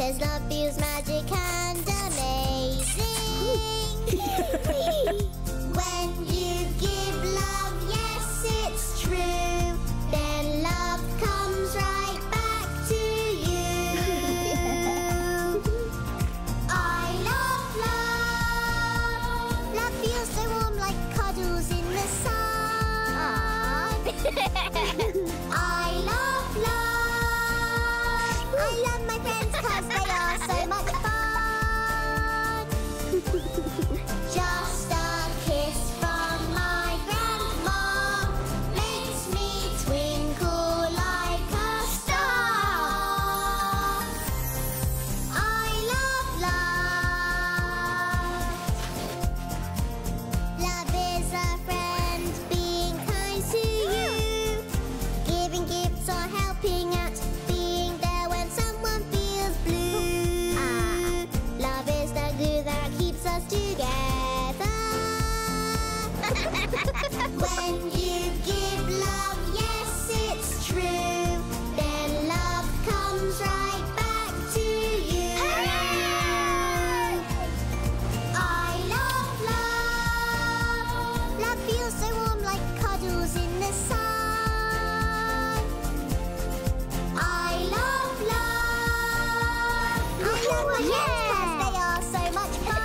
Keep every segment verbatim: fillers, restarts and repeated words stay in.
'cause love feels magic and amazing. When you give love, yes, it's true, then love comes right back to you. I love love. Love feels so warm like cuddles in the sun. I love love. I love my friends 'cause they are so much fun. Just a kiss from my grandma makes me twinkle like a star. I love love. Love is a friend being kind to you, giving gifts or helping out, being there when someone feels blue. Ah. Love is the glue that keeps us together. When you give love, yes, it's true, then love comes right back to you. I love love. Love feels so warm like cuddles in the sun. I love love. I love my friends 'cause they are so much fun.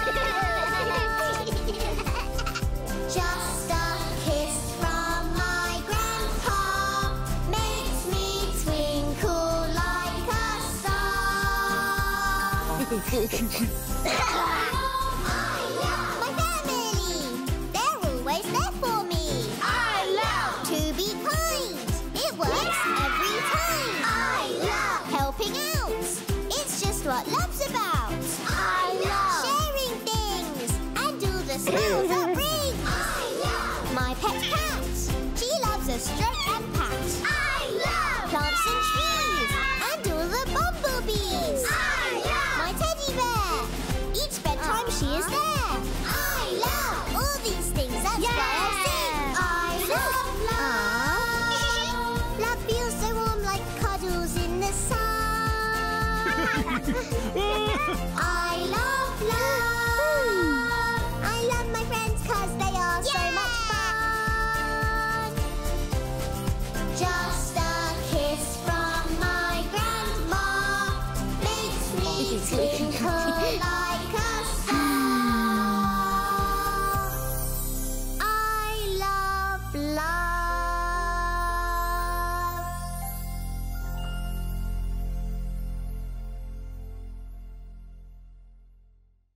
Just a kiss from my grandpa makes me twinkle like a star. I love my family. They're always there for me. I love to be kind. It works every time. I love helping out. It's just what love's about. I love sharing things and all the smells that bring. I love my pet cat. She loves a stroke and pat. I love plants and trees and all the bumblebees. I love my teddy bear. Each bedtime she is there. I love all these things. That's why I sing. I love love. Love feels so warm like cuddles in the sun. I love love. I love my friends 'cause they are so much fun. Just